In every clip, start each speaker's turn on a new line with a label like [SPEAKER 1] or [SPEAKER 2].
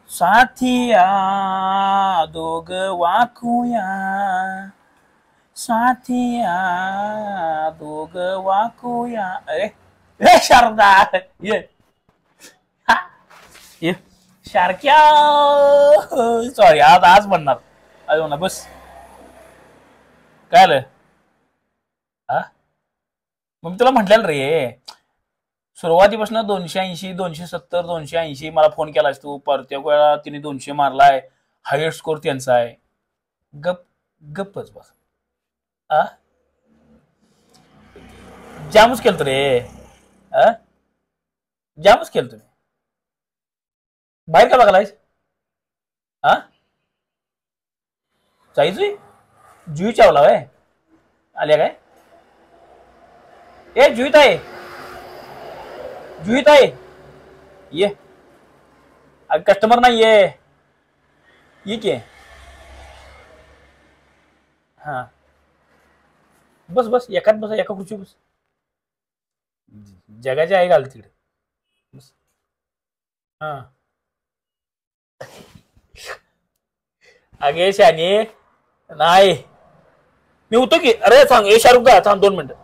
[SPEAKER 1] साथिया दोघ वाकूया, साथिया दोघ वाकूया. अरे ए शारदा ये हा, ये शारक्या. सॉरी आज म्हणणार आज म्हणणार बस. काय आलं हा? मग तुला म्हटलेलं रे सुरुवातीपासून 280 270 280 मला फोन केलास तू. प्रत्येक वेळा तिने 200 मारलाय. हायेस्ट स्कोर त्यांचा आहे. गप्पच बस. आ जामच केलं रे. जामच केलं तुम्ही. बाहेर का बघायलायस हा? जायचोय जुई चावला वय आल्या काय? ए जुईत आहे, जुईत आहे. ये कस्टमर नाही ये की. हा बस बस एकाच बस एका खुर्ची बस. जगाच्या आहे घाल तिकडे बस. हा अगे शानी नाही मी होतो की. अरे सांग ए शाहरुख दा थांब 2 मिनिटं.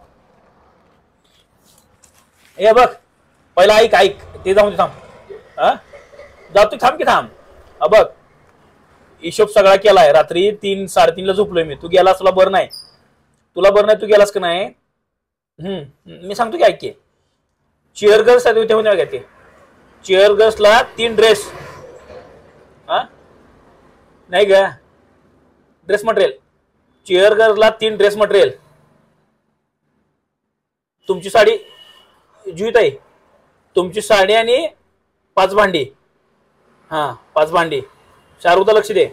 [SPEAKER 1] ए बघ पहिला ऐक ऐक ते जाऊन दे थांब. हा जातो थांब की थांब. बघ हिशोब सगळा केलाय. रात्री 3 3:30 ला झोपलोय मी. तू गेलास तुला बरं नाही. तुला बरं नाही तू गेलास का नाही. मी सांगतो की ऐक की. चेअर गर्ल्स आहेत तेव्हा काय ते चेअर गर्ल्सला 3 ड्रेस. हा नाही ग ड्रेस मटेरियल. चेअर गर्ल्सला 3 ड्रेस मटेरियल. तुमची साडी जुईत आहे. तुमची साडी आणि 5 भांडी. हा 5 भांडी. शाहरुखदा लक्ष दे.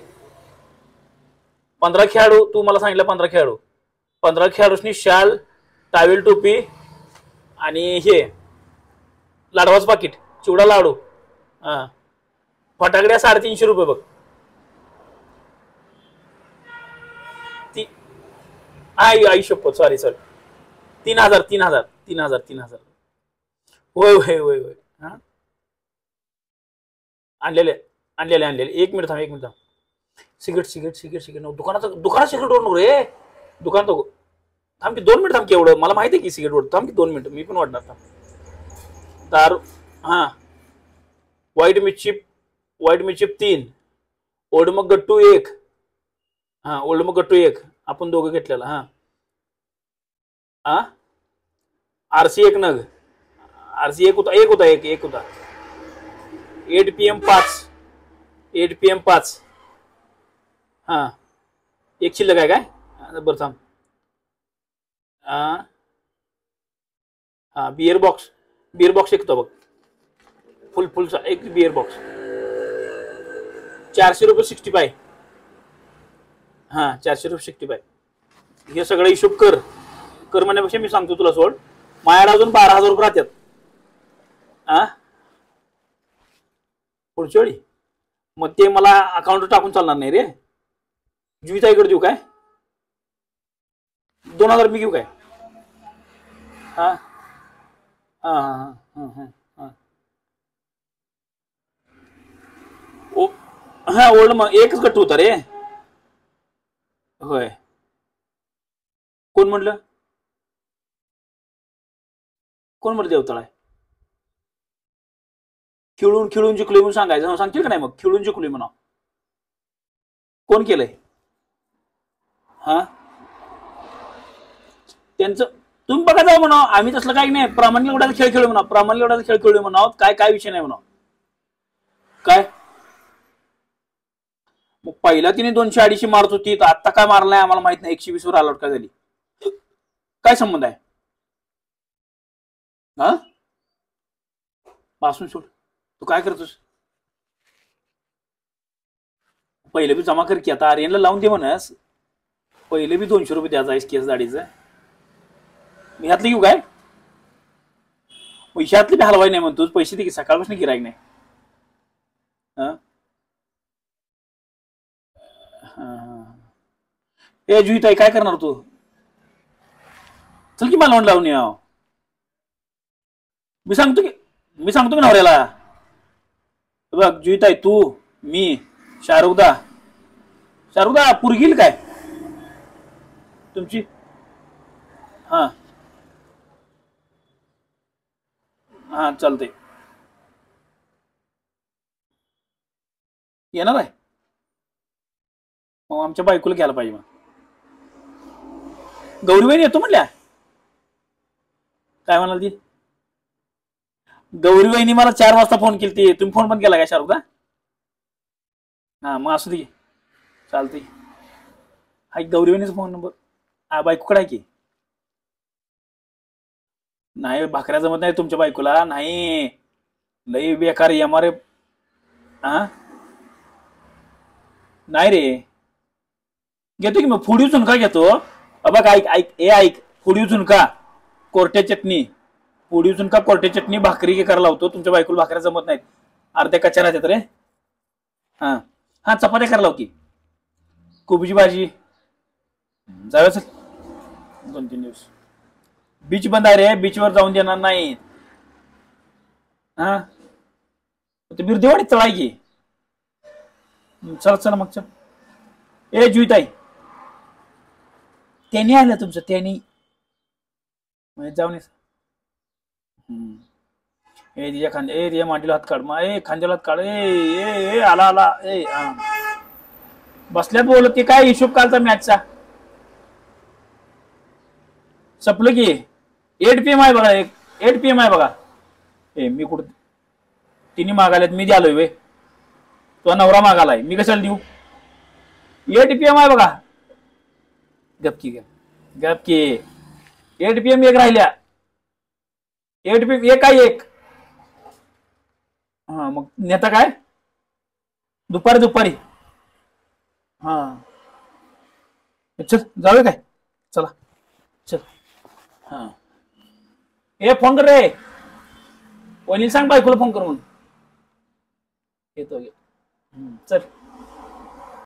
[SPEAKER 1] 15 खेळाडू तू मला सांगितलं. 15 खेळाडू 15 खेळाडूसनी शाल टावेल टोपी आणि हे लाडवाचं पाकिट चिवडा लाडू. हा फटाकड्या 350 रुपये बघ. ती आई शपथ सॉरी 3000 3000 3000 3000. होय होय होय होय. हा आणलेले 1 मिनिट थांब 1 मिनिट थांब. सिगरेट दुकानात सिगरेट ओढणार रे. दुकानात थांब की 2 मिनिट थांब की. एवढं मला माहिती आहे की सिगरेट ओढ. थांब की 2 मिनिट मी पण वाढणार थांब. दारू हा व्हाईट मिरची 3. ओल्ड मग गट्टू 1. हा ओल्ड मग गट्टू 1 आपण दोघं घेतलेला. हा हा आरसी 1 नग. आरसी 1 होता 1 होता. 8 PM 5. हा एक शिल्लक आहे काय. बरं थांब. हा बिअर बॉक्स एक होता बघ. फुल एक बिअर बॉक्स 400 रुपये 65. हा 400 रुपये 65. हे सगळं हिशोब कर म्हणण्यापेक्षा मी सांगतो तुला सोड. माझ्याकडे अजून 12,000 रुपये राहतात. हा पुढच्या वेळी मग ते मला अकाउंट टाकून चालणार नाही रे. जुईताईकडे देऊ काय. 2000 मी घेऊ काय. हा हा हा हा हा ओल्ड मग एकच गट्टू होता रे. होय कोण म्हटलं देवतळ आहे. खिळून जिंकलोय म्हणून सांगायचं. सांगतील का नाही मग खिळून जिंकलोय म्हणा. कोण केलंय. हा त्यांचं तुम्ही बघा जाऊ म्हणा. आम्ही तसलं काही नाही. प्रामाणिक एवढाचा खेळ खेळू म्हणा. काय विषय नाही म्हणा. काय मग पहिला तिने 200 250 मारत होती. तर आता काय मारलाय आम्हाला माहित नाही. 120 वर अलॉट काय झाली. काय संबंध आहे. हा पासून सोड. तू काय करतोस. पहिले बी जमा कर की. आता आर्यनला लावून दे म्हणस. पहिले बी 200 रुपये द्यायचा आहे केस दाढीचं. मी ह्यातलं घेऊ काय. पैशातली बी हलवाय नाही म्हणतोस. पैसे दे की सकाळपासून गिरायक नाही. ए जुईताई काय करणार तू. चल की मला म्हणून लावून या. मी सांगतो की नवऱ्याला. बघ जुईताई तू मी शाहरुखदा शाहरुखदा पुरगील काय तुमची? हा हा चालतंय. येणार आहे मग आमच्या बायकोला घ्यायला पाहिजे. मग गौरीबाईन येतो म्हणल्या. काय म्हणाल ती? गौरीबाईनी मला 4 वाजता फोन केली. तुम्ही फोन पण केला काय शाहरुखदा? हा मग असू दे चालतंय. हा गौरीबाईनीचा फोन नंबर बायकोकडे आहे की. नाही भाकऱ्या जमत नाही तुमच्या बायकोला नाही. लई बेकार एम आर एफ. हा नाही रे घेतो की मग फुडी उचून का घेतो. बघ ऐक ऐक ए ऐक फुडी उचून का कोरट्या चटणी फुडी उचून का कोरट्या चटणी भाकरी करायला लावतो. तुमच्या बायकोला भाकऱ्या जमत नाहीत. अर्ध्या कच्च्या राहतात रे. हा हा चपात्या करायला लाव की. कोबीची भाजी जाऊया चल 2-3 दिवस. बीच बंद आहे रे. बीचवर जाऊन देणार नाही. हा ते बिरदेवाडीत चढाय की. चल चल मग चल. ए जुईताई त्यांनी आलं तुमचं त्यांनी जाऊन ए तिच्या खांद्या ए तिच्या मांडीला हात काढ मग ए खांद्याला हात काढ ए आला आला ए हा बसल्यात बोलत की काय हिशोब कालचा मॅचचा सपलं की 8 PM आहे बघा. 8 PM आहे बघा. ए मी कुठं तिने मागायला मी द्यालोय वे तो नवरा मागालाय मी कशाला देऊ. 8 PM आहे बघा. गपकी गपकी 8 PM एक राहिल्या. 8 PM एक आहे एक. हा मग नेता काय दुपारी दुपारी. हा चल जाऊया काय चला चल. हा ए फोन कर रे वनील सांग बायकोला फोन कर म्हणून येतो चल.